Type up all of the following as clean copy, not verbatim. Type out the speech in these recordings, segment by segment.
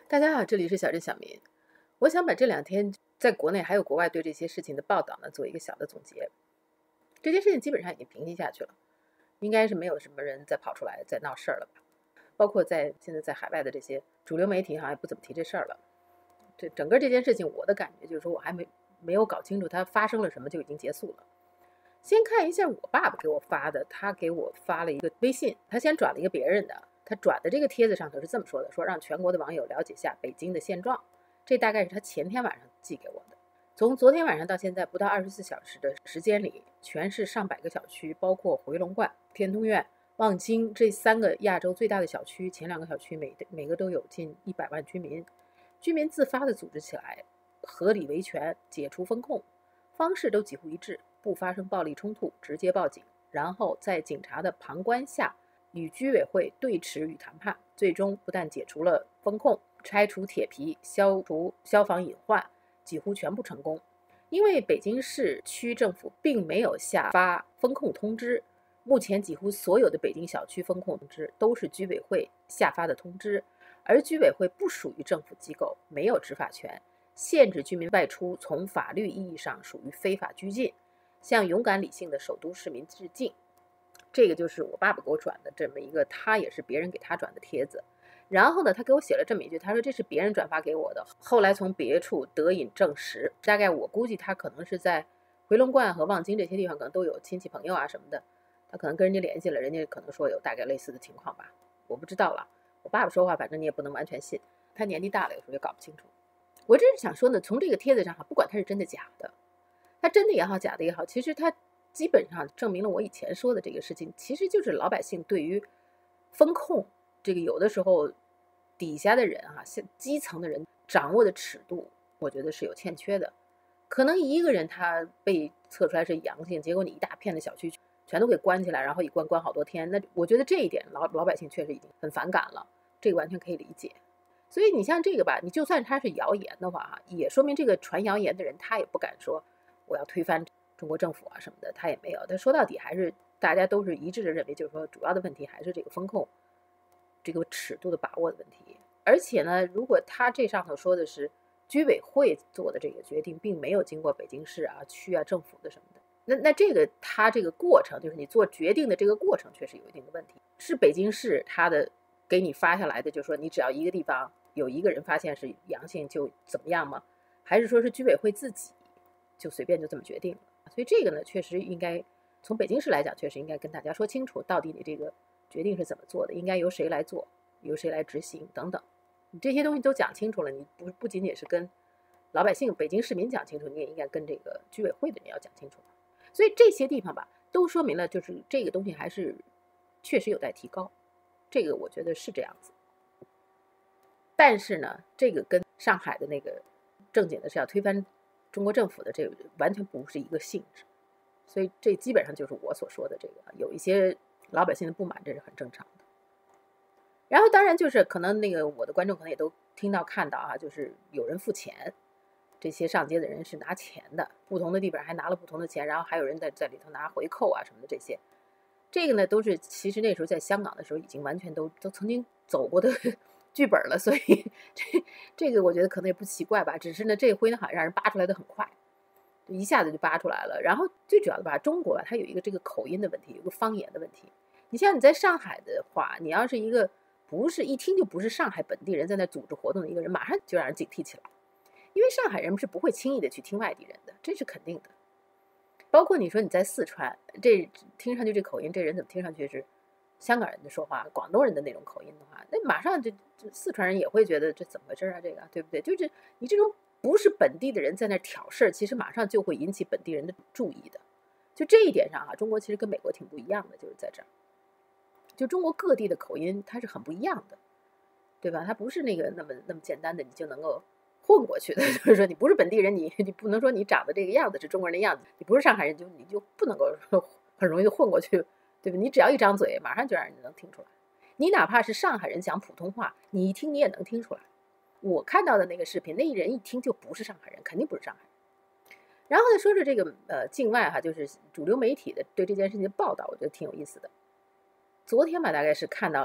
大家好，这里是小镇小民。我想把这2天在国内还有国外对这些事情的报道呢，做一个小的总结。这件事情基本上已经平息下去了，应该是没有什么人再跑出来再闹事儿了吧？包括现在在海外的这些主流媒体好像也不怎么提这事儿了。整个这件事情，我的感觉就是说我还没有搞清楚它发生了什么就已经结束了。先看一下我爸爸给我发的，他给我发了一个微信，他先转了一个别人的。他转的这个帖子上头是这么说的，说让全国的网友了解下北京的现状。这大概是他前天晚上寄给我的。从昨天晚上到现在不到24小时的时间里，全市上百个小区，包括回龙观、天通苑、望京这3个亚洲最大的小区，前2个小区每个都有近100万居民，居民自发的组织起来，合理维权，解除封控，方式都几乎一致，不发生暴力冲突，直接报警，然后在警察的旁观下与居委会对峙与谈判，最终不但解除了封控，拆除铁皮，消除消防隐患，几乎全部成功。因为北京市区政府并没有下发封控通知，目前几乎所有的北京小区封控通知都是居委会下发的通知，而居委会不属于政府机构，没有执法权，限制居民外出，从法律意义上属于非法拘禁，向勇敢理性的首都市民致敬。这个就是我爸爸给我转的这么一个，他也是别人给他转的帖子。然后呢，他给我写了这么一句，他说这是别人转发给我的，后来从别处得以证实。大概我估计他可能是在回龙观和望京这些地方可能都有亲戚朋友啊什么的，他可能跟人家联系了，人家可能说有大概类似的情况吧，我不知道了。我爸爸说话反正你也不能完全信，他年纪大了，有时候也搞不清楚。我只是想说呢，从这个帖子上不管他是真的假的，他真的也好假的也好，其实他基本上证明了我以前说的这个事情，其实就是老百姓对于风控这个有的时候底下的人基层的人掌握的尺度，我觉得是有欠缺的。可能一个人他被测出来是阳性，结果你一大片的小区全都给关起来，然后一关好多天，那我觉得这一点老百姓确实已经很反感了，这个完全可以理解。所以你像这个吧，你就算他是谣言的话也说明这个传谣言的人他也不敢说我要推翻中国政府什么的，他也没有。他说到底还是大家都是一致的认为，就是说主要的问题还是这个风控这个尺度的把握的问题。而且呢，如果他这上头说的是居委会做的这个决定，并没有经过北京市区政府的什么的，那这个他这个过程，就是你做决定的这个过程确实有一定的问题。是北京市他的给你发下来的，就是说你只要一个地方有一个人发现是阳性就怎么样吗？还是说是居委会自己就随便就这么决定了？所以这个呢，确实应该从北京市来讲，确实应该跟大家说清楚，到底你这个决定是怎么做的，应该由谁来做，由谁来执行等等。你这些东西都讲清楚了，你不仅仅是跟老百姓、北京市民讲清楚，你也应该跟这个居委会的人要讲清楚。所以这些地方吧，都说明了就是这个东西还是确实有待提高，这个我觉得是这样子。但是呢，这个跟上海的那个正经的是要推翻中国政府的这个完全不是一个性质。所以这基本上就是我所说的这个，有一些老百姓的不满，这是很正常的。然后当然就是可能那个我的观众可能也都听到看到就是有人付钱，这些上街的人是拿钱的，不同的地方还拿了不同的钱，然后还有人在里头拿回扣什么的这些。这个呢都是其实那时候在香港的时候已经完全都曾经走过的剧本了，所以这个我觉得可能也不奇怪吧。只是呢这回呢好像让人扒出来的很快，一下子就扒出来了。然后最主要的吧，中国它有一个这个口音的问题，有个方言的问题。你像你在上海的话，你要是一个不是一听就不是上海本地人在那组织活动的一个人，马上就让人警惕起来，因为上海人是不会轻易的去听外地人的，这是肯定的。包括你说你在四川，这听上去这口音，这人怎么听上去是香港人的说话，广东人的那种口音的话，那马上就四川人也会觉得这怎么回事这个对不对？就是你这种不是本地的人在那挑事，其实马上就会引起本地人的注意的。就这一点上中国其实跟美国挺不一样的，就是在这儿，就中国各地的口音它是很不一样的，对吧？它不是那个那么简单的你就能够混过去的，就是说你不是本地人，你不能说你长得这个样子是中国人的样子，你不是上海人你就不能够很容易就混过去，对吧？你只要一张嘴，马上就让人能听出来。你哪怕是上海人讲普通话，你一听你也能听出来。我看到的那个视频，那一人一听就不是上海人，肯定不是上海人。然后呢，说是这个境外就是主流媒体的对这件事情的报道，我觉得挺有意思的。昨天吧，大概是看到了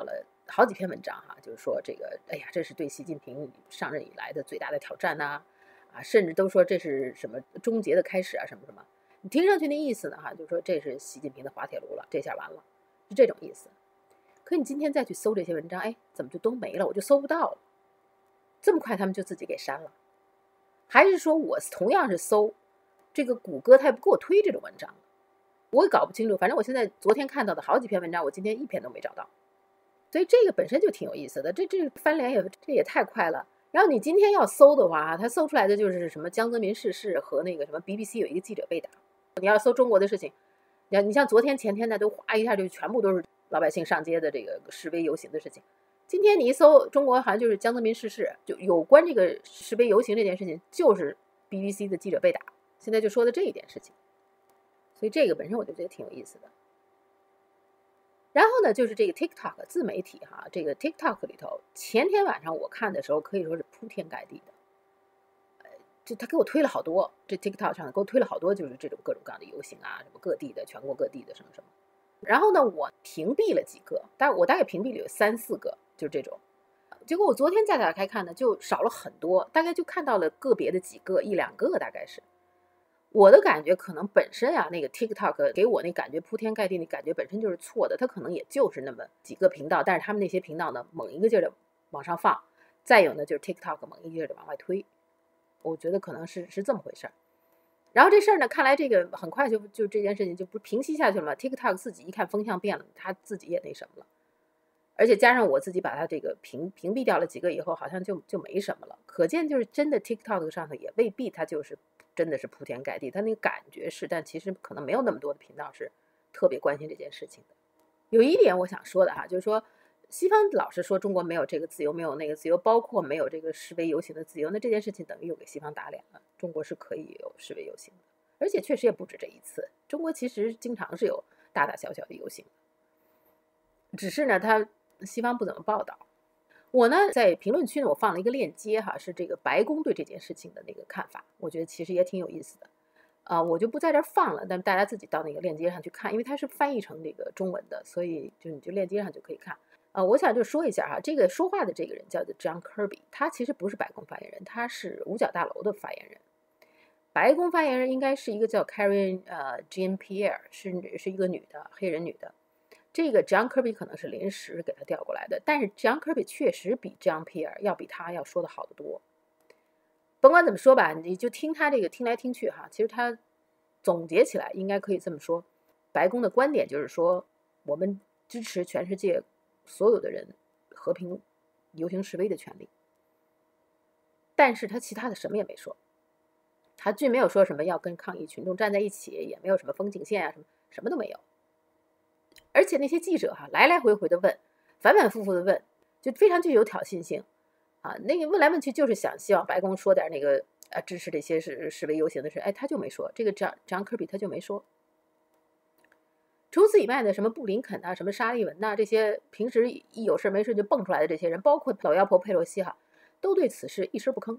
好几篇文章哈，就是说这个，哎呀，这是对习近平上任以来的最大的挑战呐，甚至都说这是什么终结的开始啊，什么什么。你听上去那意思呢，就是说这是习近平的滑铁卢了，这下完了，是这种意思。可你今天再去搜这些文章，哎，怎么就都没了？我就搜不到了，这么快他们就自己给删了？还是说我同样是搜这个谷歌，它也不给我推这种文章？我也搞不清楚。反正我现在昨天看到的好几篇文章，我今天一篇都没找到。所以这个本身就挺有意思的，这翻脸也太快了。然后你今天要搜的话，它搜出来的就是什么江泽民逝世和那个什么 BBC 有一个记者被打。你要搜中国的事情，你像昨天前天的都哗一下就全部都是老百姓上街的这个示威游行的事情。今天你一搜中国，好像就是江泽民逝世，就有关这个示威游行这件事情，就是 BBC 的记者被打。现在就说的这一点事情，所以这个本身我就觉得挺有意思的。然后呢，就是这个 TikTok 自媒体哈，这个 TikTok 里头，前天晚上我看的时候可以说是铺天盖地的，就他给我推了好多，这 TikTok 上给我推了好多，就是这种各种各样的游行啊，什么各地的、全国各地的什么什么。然后呢，我屏蔽了几个，我大概屏蔽了有3、4个，就这种。结果我昨天再打开看呢，就少了很多，大概就看到了个别的几个，1、2个大概是。我的感觉可能本身啊，那个 TikTok 给我那感觉铺天盖地，那感觉本身就是错的。它可能也就是那么几个频道，但是他们那些频道呢，猛一个劲儿的往上放，再有呢就是 TikTok 猛一个劲儿的往外推。我觉得可能是这么回事儿。然后这事儿呢，看来这个很快就这件事情就不平息下去了嘛。TikTok 自己一看风向变了，他自己也那什么了。而且加上我自己把它这个屏蔽掉了几个以后，好像就没什么了。可见就是真的 TikTok 上头也未必它就是真的是铺天盖地，它那个感觉是，但其实可能没有那么多的频道是特别关心这件事情的。有一点我想说的哈，就是说西方老是说中国没有这个自由，没有那个自由，包括没有这个示威游行的自由，那这件事情等于又给西方打脸了。中国是可以有示威游行的，而且确实也不止这一次，中国其实经常是有大大小小的游行，只是呢它西方不怎么报道。我呢在评论区呢，我放了一个链接哈，是这个白宫对这件事情的那个看法，我觉得其实也挺有意思的。我就不在这儿放了，但大家自己到那个链接上去看，因为它是翻译成这个中文的，所以你就链接上就可以看。我想就说一下哈，这个说话的这个人叫做 John Kirby， 他其实不是白宫发言人，他是五角大楼的发言人。白宫发言人应该是一个叫 Karine Jean-Pierre， 是一个女的，黑人女的。这个 John Kirby 可能是临时给他调过来的，但是 John Kirby 确实比 Jean-Pierre 要比他要说的好得多。甭管怎么说吧，你就听他这个听来听去哈，其实他总结起来应该可以这么说：白宫的观点就是说，我们支持全世界所有的人和平游行示威的权利。但是他其他的什么也没说，他既没有说什么要跟抗议群众站在一起，也没有什么风景线啊，什么都没有。而且那些记者哈，来来回回的问，反反复复的问，就非常具有挑衅性啊。那个问来问去就是希望白宫说点那个支持这些示威游行的事，哎，他就没说。这个张科比他就没说。除此以外呢，什么布林肯啊，什么沙利文呐，这些平时一有事没事就蹦出来的这些人，包括老妖婆佩洛西哈，都对此事一声不吭。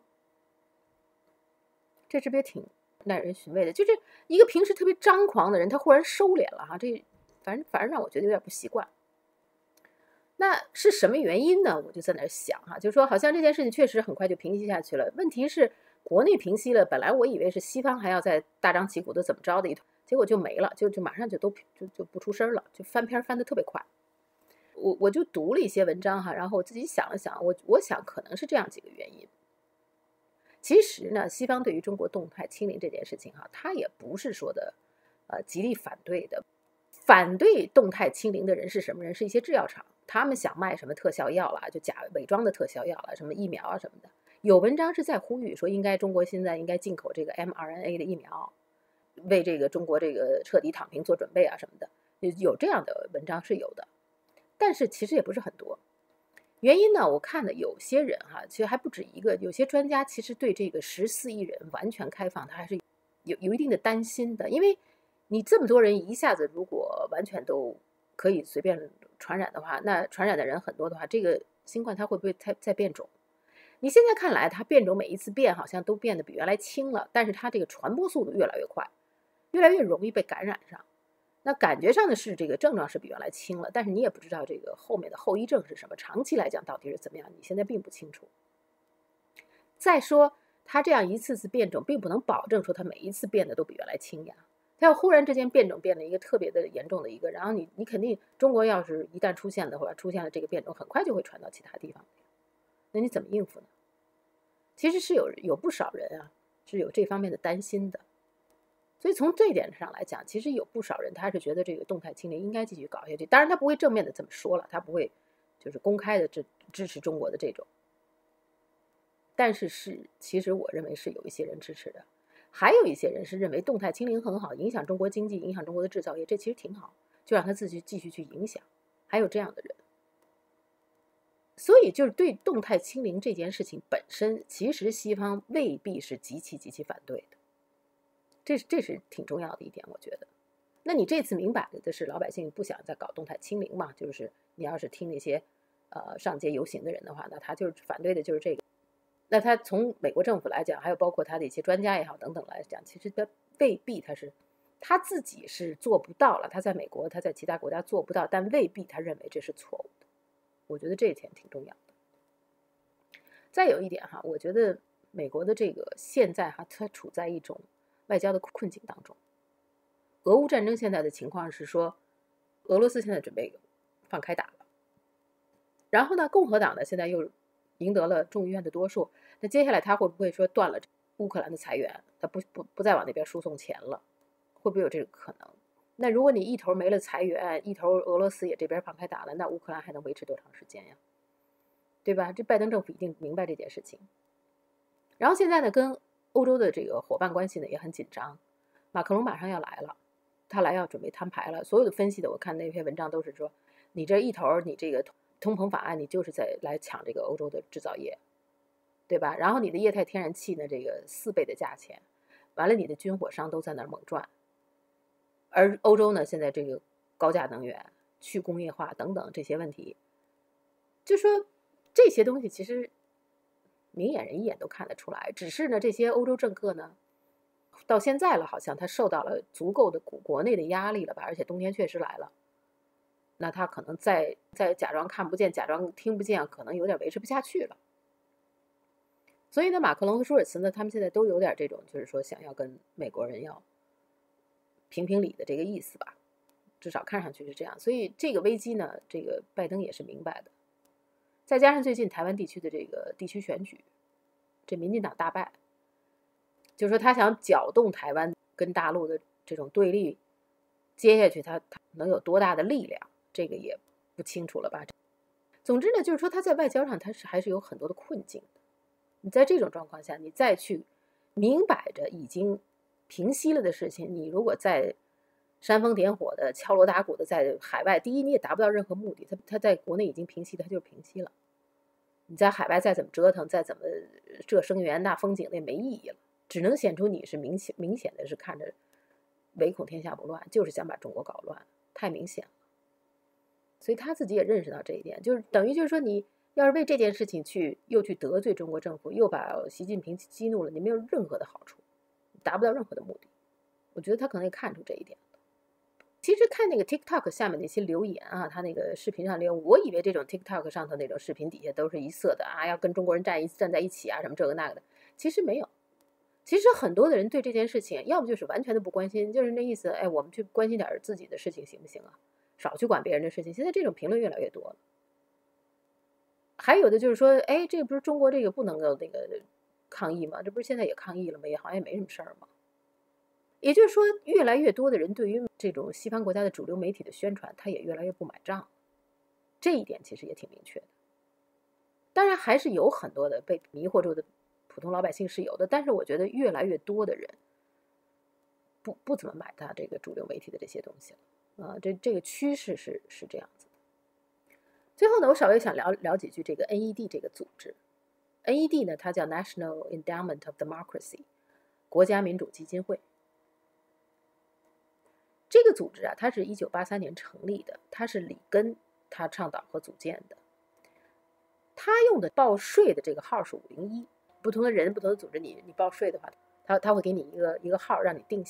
这是不是也挺耐人寻味的？就是一个平时特别张狂的人，他忽然收敛了哈，这反正让我觉得有点不习惯。那是什么原因呢？我就在那想哈，就是说好像这件事情确实很快就平息下去了。问题是国内平息了，本来我以为是西方还要再大张旗鼓的怎么着的一通，结果就没了，就马上就不出声了，就翻篇翻得特别快。我就读了一些文章哈，然后我自己想了想，我想可能是这样几个原因。其实呢，西方对于中国动态清零这件事情哈，他也不是说的极力反对的。反对动态清零的人是什么人？是一些制药厂，他们想卖什么特效药啦，就伪装的特效药啦，什么疫苗啊什么的。有文章是在呼吁说，中国现在应该进口这个 mRNA 的疫苗，为这个中国这个彻底躺平做准备啊什么的。有这样的文章是有的，但是其实也不是很多。原因呢，我看的有些人哈，其实还不止一个，有些专家其实对这个14亿人完全开放，他还是有一定的担心的，因为你这么多人一下子如果完全都可以随便传染的话，那传染的人很多的话，这个新冠它会不会再变种？你现在看来，它变种每一次变好像都变得比原来轻了，但是它这个传播速度越来越快，越来越容易被感染上。 那感觉上的是这个症状是比原来轻了，但是你也不知道这个后面的后遗症是什么，长期来讲到底是怎么样，你现在并不清楚。再说它这样一次次变种，并不能保证说它每一次变得都比原来轻呀。它要忽然之间变种变了一个特别的严重的一个，然后你肯定中国要是一旦出现的话，出现了这个变种，很快就会传到其他地方，那你怎么应付呢？其实是有不少人啊是有这方面的担心的。所以从这一点上来讲，其实有不少人他是觉得这个动态清零应该继续搞下去。当然，他不会正面的这么说了，他不会就是公开的支持中国的这种。但是其实我认为是有一些人支持的，还有一些人是认为动态清零很好，影响中国经济，影响中国的制造业，这其实挺好，就让他自己继续去影响。还有这样的人。所以就是对动态清零这件事情本身，其实西方未必是极其反对的。这是挺重要的一点，我觉得。那你这次明摆的是老百姓不想再搞动态清零嘛？就是你要是听那些上街游行的人的话，那他就是反对的就是这个。那他从美国政府来讲，还有包括他的一些专家也好等等来讲，其实他未必他自己是做不到了。他在美国，他在其他国家做不到，但未必他认为这是错误的。我觉得这一点挺重要的。再有一点哈，我觉得美国的这个现在哈，它处在一种外交的困境当中。俄乌战争现在的情况是说，俄罗斯现在准备放开打了，然后呢，共和党呢现在又赢得了众议院的多数，那接下来他会不会说断了乌克兰的财源，他不再往那边输送钱了，会不会有这个可能？那如果你一头没了财源，一头俄罗斯也这边放开打了，那乌克兰还能维持多长时间呀？对吧？这拜登政府一定明白这件事情。然后现在呢，跟欧洲的这个伙伴关系呢也很紧张，马克龙马上要来了，他来要准备摊牌了。所有的分析的，我看那篇文章都是说，你这一头你这个通膨法案，你就是在来抢这个欧洲的制造业，对吧？然后你的液态天然气呢，这个4倍的价钱，完了你的军火商都在那儿猛赚，而欧洲呢，现在这个高价能源、去工业化等等这些问题，就说这些东西其实明眼人一眼都看得出来，只是呢，这些欧洲政客呢，到现在了，好像他受到了足够的国内的压力了吧，而且冬天确实来了，那他可能再假装看不见、假装听不见，可能有点维持不下去了。所以呢，马克龙和舒尔茨呢，他们现在都有点这种，就是说想要跟美国人要评理的这个意思吧，至少看上去是这样。所以这个危机呢，这个拜登也是明白的。再加上最近台湾地区的这个地区选举，这民进党大败，就是说他想搅动台湾跟大陆的这种对立，接下去他能有多大的力量，这个也不清楚了吧。总之呢，就是说他在外交上他还是有很多的困境的。你在这种状况下，你再去明摆着已经平息了的事情，你如果再煽风点火的、敲锣打鼓的在海外，第一你也达不到任何目的。他在国内已经平息，他就是平息了。你在海外再怎么折腾，再怎么这声援那风景，那没意义了，只能显出你是明显的是看着唯恐天下不乱，就是想把中国搞乱，太明显了。所以他自己也认识到这一点，就是等于就是说，你要是为这件事情又去得罪中国政府，又把习近平激怒了，你没有任何的好处，达不到任何的目的。我觉得他可能也看出这一点。其实看那个 TikTok 下面那些留言啊，他那个视频上留言，我以为这种 TikTok 上头那种视频底下都是一色的啊，要跟中国人站在一起啊，什么这个那个的。其实没有，其实很多的人对这件事情，要不就是完全的不关心，就是那意思，哎，我们去关心点自己的事情行不行啊？少去管别人的事情。现在这种评论越来越多了。还有的就是说，哎，这不是中国这个不能够那个抗议吗？这不是现在也抗议了吗？也好像也没什么事儿嘛。也就是说，越来越多的人对于这种西方国家的主流媒体的宣传，他也越来越不买账。这一点其实也挺明确的。当然，还是有很多的被迷惑住的普通老百姓是有的，但是我觉得越来越多的人不怎么买他这个主流媒体的这些东西了啊。这个趋势是这样子的。最后呢，我稍微想聊几句这个 NED 这个组织。NED 呢，它叫 National Endowment of Democracy， 国家民主基金会。这个组织啊，它是1983年成立的，它是里根他倡导和组建的。他用的报税的这个号是501，不同的人、不同的组织，你报税的话，他会给你一个号让你定性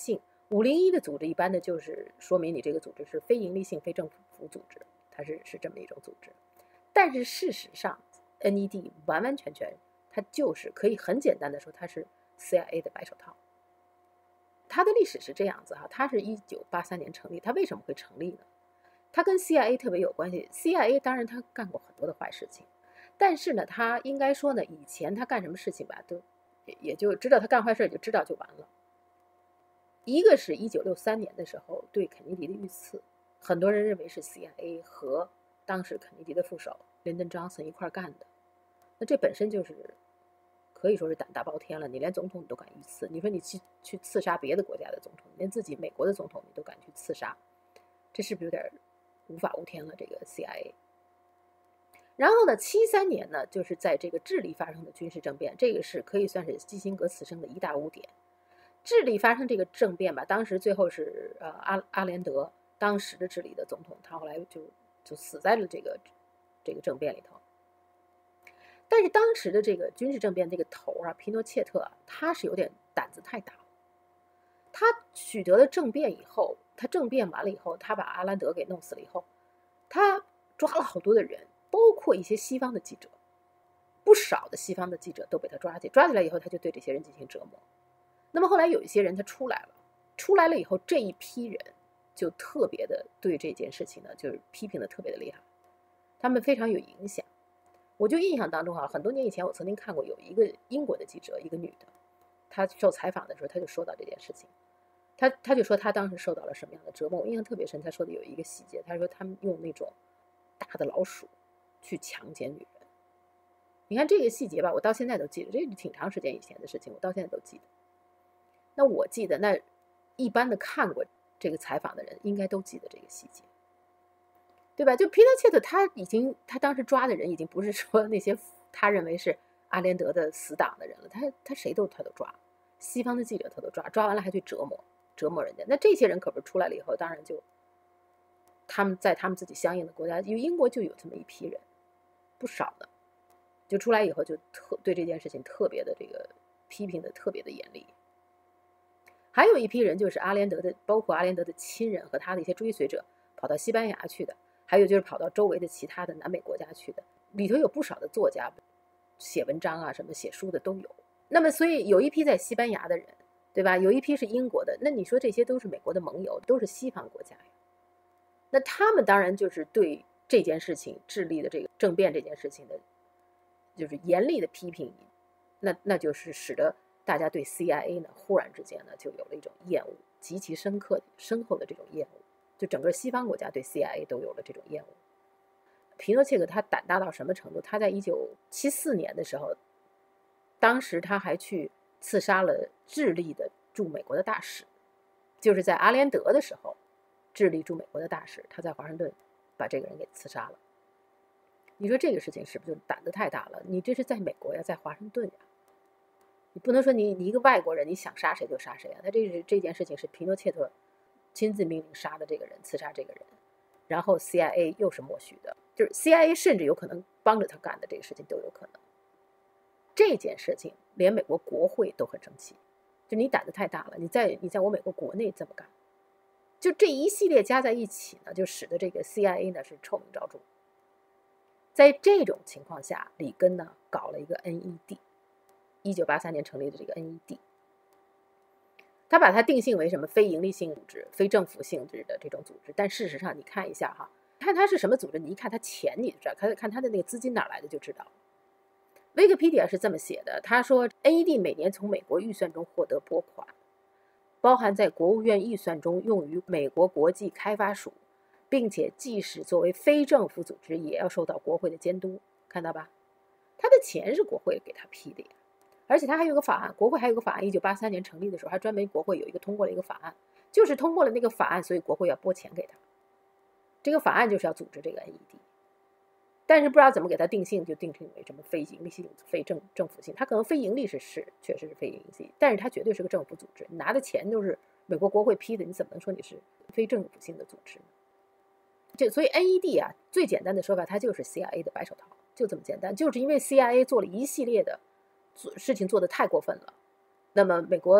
501的组织一般的就是说明你这个组织是非营利性非政府组织，它是这么一种组织。但是事实上 NED 完完全全它就是可以很简单的说它是 CIA 的白手套。它的历史是这样子哈，它是1983年成立，它为什么会成立呢？它跟 CIA 特别有关系。CIA 当然它干过很多的坏事情，但是呢，它应该说呢，以前它干什么事情吧，都也就知道他干坏事，就知道就完了。一个是1963年的时候对肯尼迪的遇刺，很多人认为是 CIA 和当时肯尼迪的副手林登·约翰逊一块干的，那这本身就是可以说是胆大包天了。你连总统你都敢遇刺，你说你去刺杀别的国家的总统，连自己美国的总统你都敢去刺杀，这是不是有点无法无天了？这个 CIA。然后呢，73年呢，就是在这个智利发生的军事政变，这个是可以算是基辛格此生的一大污点。智利发生这个政变吧，当时最后是阿连德，当时的智利的总统，他后来就死在了这个政变里头。但是当时的这个军事政变这个头啊，皮诺切特啊，他是有点胆子太大。他取得了政变以后，他政变完了以后，他把阿兰德给弄死了以后，他抓了好多的人，包括一些西方的记者，不少的西方的记者都被他抓起来以后，他就对这些人进行折磨。那么后来有一些人他出来了以后，这一批人就特别的对这件事情呢，就是批评的特别的厉害，他们非常有影响。我就印象当中很多年以前我曾经看过有一个英国的记者，一个女的，她受采访的时候，她就说到这件事情，她就说她当时受到了什么样的折磨。我印象特别深，她说的有一个细节，她说他们用那种大的老鼠去强奸女人。你看这个细节吧，我到现在都记得，这是挺长时间以前的事情，我到现在都记得。那我记得，那一般的看过这个采访的人应该都记得这个细节，对吧？就皮诺切特他当时抓的人已经不是说那些他认为是阿连德的死党的人了，他谁他都抓，西方的记者他都抓完了还去折磨人家。那这些人可不是出来了以后，当然就他们在他们自己相应的国家，因为英国就有这么一批人，不少的，就出来以后就对这件事情特别的这个批评的特别的严厉。还有一批人就是阿连德的，包括阿连德的亲人和他的一些追随者，跑到西班牙去的，还有就是跑到周围的其他的南美国家去的，里头有不少的作家写文章啊，什么写书的都有。那么所以有一批在西班牙的人，对吧？有一批是英国的，那你说这些都是美国的盟友，都是西方国家呀。那他们当然就是对这件事情，智利的这个政变这件事情的，就是严厉的批评，那就是使得大家对 CIA 呢，忽然之间呢，就有了一种厌恶，极其深厚的这种厌恶，就整个西方国家对 CIA 都有了这种厌恶。皮诺切特他胆大到什么程度？他在1974年的时候，当时他还去刺杀了智利的驻美国的大使，就是在阿连德的时候，智利驻美国的大使他在华盛顿把这个人给刺杀了。你说这个事情是不是就胆子太大了？你这是在美国呀，在华盛顿呀。你不能说你一个外国人，你想杀谁就杀谁啊？他这件事情是皮诺切特亲自命令杀的这个人，刺杀这个人，然后 CIA 又是默许的，就是 CIA 甚至有可能帮着他干的这个事情都有可能。这件事情连美国国会都很生气，就你胆子太大了，你在我美国国内这么干，就这一系列加在一起呢，就使得这个 CIA 呢是臭名昭著。在这种情况下，里根呢搞了一个 NED。1983年成立的这个 NED， 他把它定性为什么非营利性组织、非政府性质的这种组织。但事实上，你看一下看它是什么组织，你一看它钱你就知道，看它的那个资金哪来的就知道。维基 pedia 是这么写的，他说 NED 每年从美国预算中获得拨款，包含在国务院预算中用于美国国际开发署，并且即使作为非政府组织，也要受到国会的监督。看到吧？他的钱是国会给他批的呀。而且他还有个法案，国会还有个法案，1983年成立的时候，还专门国会有一个通过了一个法案，就是通过了那个法案，所以国会要拨钱给他。这个法案就是要组织这个 NED， 但是不知道怎么给他定性，就定性为什么非营利性、非政府性。他可能非盈利是确实是非盈利性，但是他绝对是个政府组织，你拿的钱都是美国国会批的，你怎么能说你是非政府性的组织呢？所以 NED 最简单的说法，它就是 CIA 的白手套，就这么简单。就是因为 CIA 做了一系列的事情做得太过分了，那么美国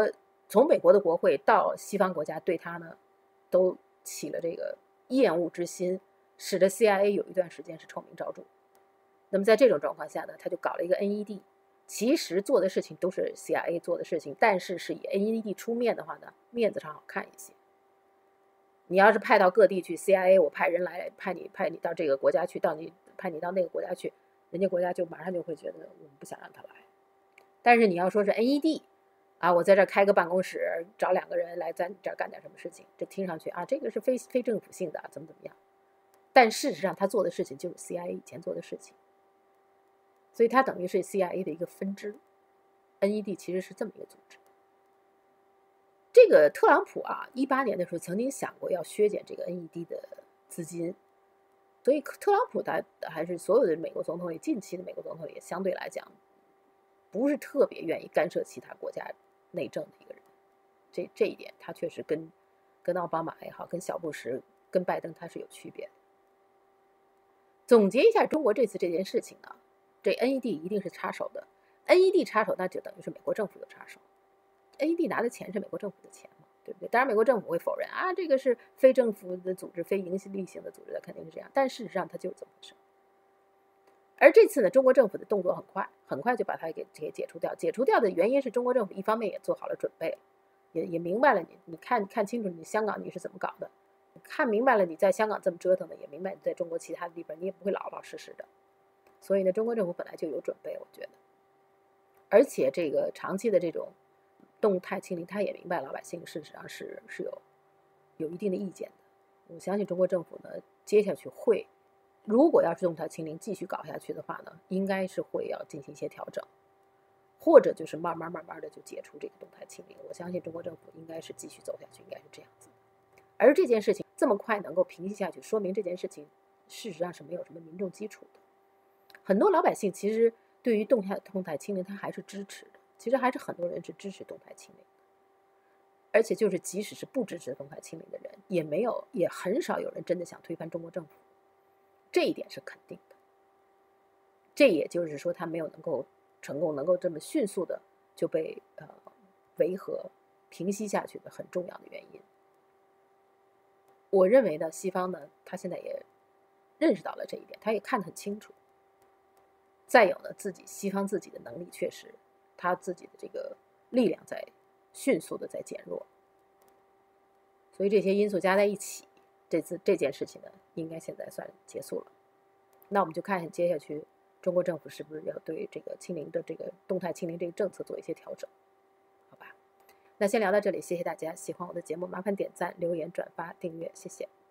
从美国的国会到西方国家对他呢，都起了这个厌恶之心，使得 CIA 有一段时间是臭名昭著。那么在这种状况下呢，他就搞了一个 NED， 其实做的事情都是 CIA 做的事情，但是是以 NED 出面的话呢，面子上好看一些。你要是派到各地去 ，CIA 我派人来派你到这个国家去，派你到那个国家去，人家国家就马上就会觉得我们不想让他来。但是你要说是 NED 啊，我在这开个办公室，找2个人来在这儿干点什么事情，这听上去啊，这个是非政府性的，怎么样？但事实上他做的事情就是 CIA 以前做的事情，所以他等于是 CIA 的一个分支。NED 其实是这么一个组织。这个特朗普啊，18年的时候曾经想过要削减这个 NED 的资金，所以特朗普他还是所有的美国总统里，近期的美国总统里相对来讲，不是特别愿意干涉其他国家内政的一个人。这一点他确实跟奥巴马也好，跟小布什、跟拜登他是有区别的。总结一下中国这次这件事情呢，这 NED 一定是插手的。NED 插手，那就等于是美国政府有插手。NED 拿的钱是美国政府的钱嘛，对不对？当然，美国政府会否认啊，这个是非政府的组织、非盈利性的组织的，肯定是这样。但事实上，它就是这么回事。而这次呢，中国政府的动作很快就把它给解除掉。解除掉的原因是中国政府一方面也做好了准备了，也明白了你看清楚你香港你是怎么搞的，看明白了你在香港这么折腾的，也明白你在中国其他的地方你也不会老实的。所以呢，中国政府本来就有准备，我觉得。而且这个长期的这种动态清零，他也明白老百姓事实上是有一定的意见的。我相信中国政府呢，接下去会，如果要是动态清零继续搞下去的话呢，应该是会要进行一些调整，或者就是慢慢的就解除这个动态清零。我相信中国政府应该是继续走下去，应该是这样子。而这件事情这么快能够平息下去，说明这件事情事实上是没有什么民众基础的。很多老百姓其实对于动态清零他还是支持的。其实还是很多人是支持动态清零的，而且就是即使是不支持动态清零的人，也很少有人真的想推翻中国政府，这一点是肯定的。这也就是说，他没有能够成功，能够这么迅速的就被维和平息下去的很重要的原因。我认为呢，西方呢，他现在也认识到了这一点，他也看得很清楚。再有呢，西方自己的能力确实。他自己的这个力量在迅速的在减弱，所以这些因素加在一起，这件事情呢，应该现在算结束了。那我们就看接下去中国政府是不是要对这个清零的这个动态清零这个政策做一些调整，好吧？那先聊到这里，谢谢大家。喜欢我的节目，麻烦点赞、留言、转发、订阅，谢谢。